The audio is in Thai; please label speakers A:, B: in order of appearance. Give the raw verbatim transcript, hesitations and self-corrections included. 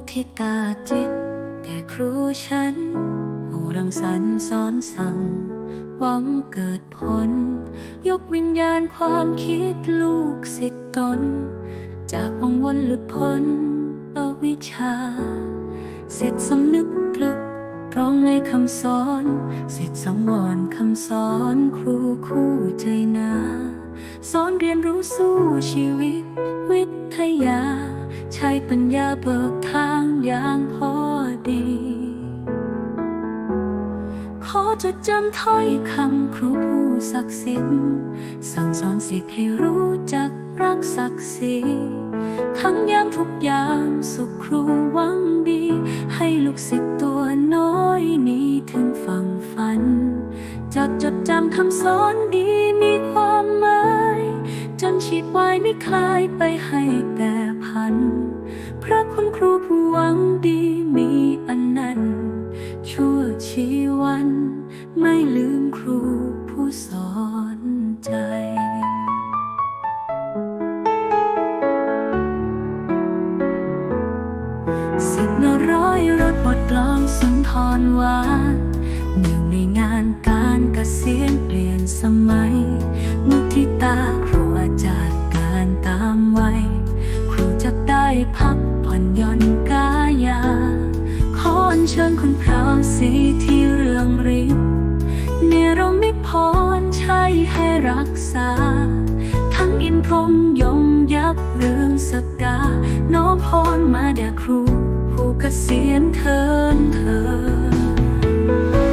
A: ทิตาจิตแก่ครูฉันผู้รังสรรค์สอนสั่งหวังเกิดผลยกวิญญาณความคิดลูกศิษย์ตนจากวังวนหลุดพ้นอวิชชาเสร็จสำนึกพลึกตรงในคำสอนเสร็จสังวรคำสอนครูคู่ใจนาสอนเรียนรู้สู้ชีวิตวิทยาใช้ปัญญาเบิกทางอย่างพอดีขอจดจำถ้อยคำครูผู้ศักดิ์สิทธิ์สั่งสอนศิษย์ให้รู้จักรักศักดิ์ศรีทั้งยามทุกยามสุขครูหวังดีให้ลูกศิษย์ตัวน้อยนี้ถึงฝั่งฝันจดจดจำคำสอนดีมีความหมายจนชีดไว้ไม่คลายไปให้แต่พันพระคุณครูผู้หวังดีมีอันนั้นชั่วชีวันไม่ลืมครูผู้สอนใจสิบนร้อยรถบทกลองสุนทรหวานหนึ่งในงานการเกษียณเปลี่ยนสมัยมุทิตาครูอาจารย์การตามวัยครูจะได้พักผ่อนหย่อนกายาขออัญเชิญคุณพระสีที่เรืองฤทธิ์เนรมิตพรใช้ให้รักษาทั้งอินพรหมยมยักษ์เรื่องสกาน้อมพรมาแด่ครูผู้เกษียณเทินเธอ